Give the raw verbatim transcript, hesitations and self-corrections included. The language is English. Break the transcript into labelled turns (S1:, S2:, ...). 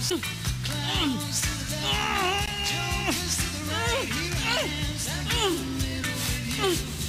S1: Close to the left, Joe is to the right. He went from the middle with you.